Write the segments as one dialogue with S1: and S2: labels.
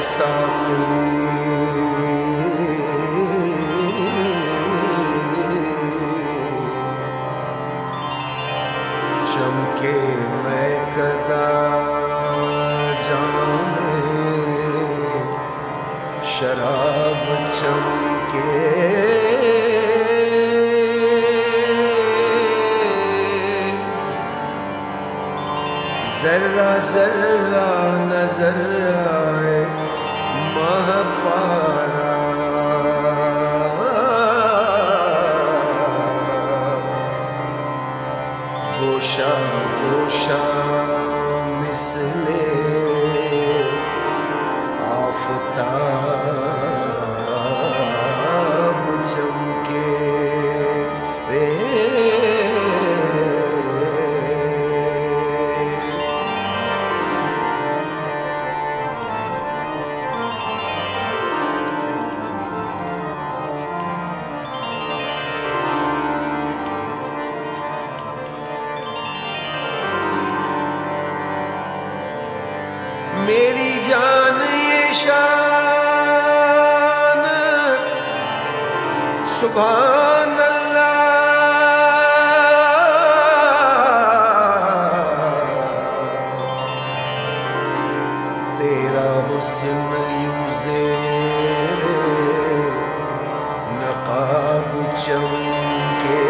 S1: ساقی چمکے میں کدا جام شراب چمکے ذرہ ذرہ نظر آئے ماہ پارا گوشہ گوشہ مثل آفتاب چمکے میری جان یہ شان سبحان اللہ تیرا حسن یوں زیر نقاب چمکے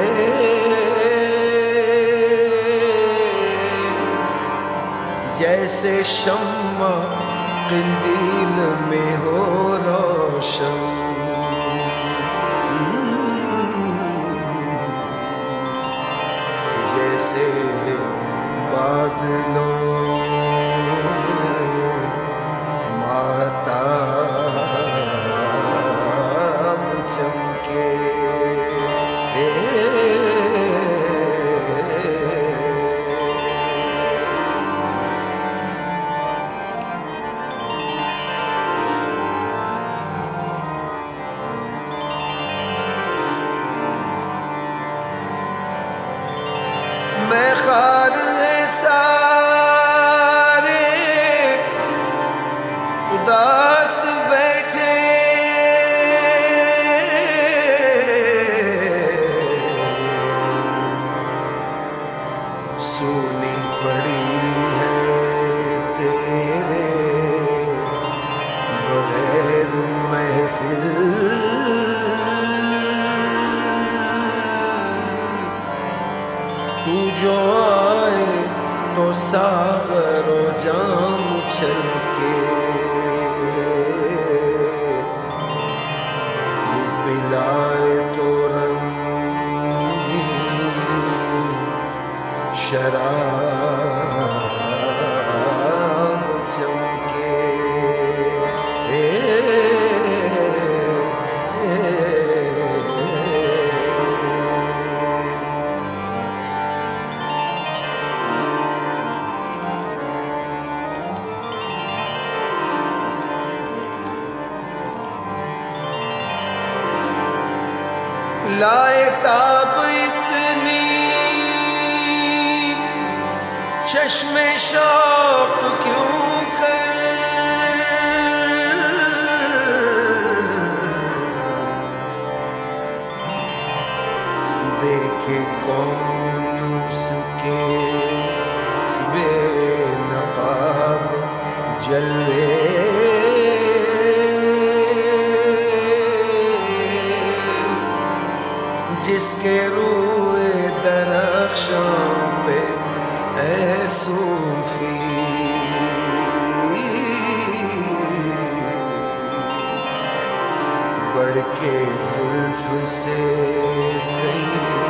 S1: جیسے شمع قندیل میں ہو روشن جیسے بادلوں میں ماہتاب چمکے میں خار ہے سارے اداس بیٹھے سونی پڑی ہے تیرے بغیر محفل تو جو آئے تو ساغر و جام چھلکے تو پلائے تو رنگین شراب چمکے لائے تاب اتنی چشم شوق کیوں کر دیکھے کون اس کے بے نقاب جلوے جس کے روئے درخشاں پہ اے صوفی بڑھ کے زلف سے کہیں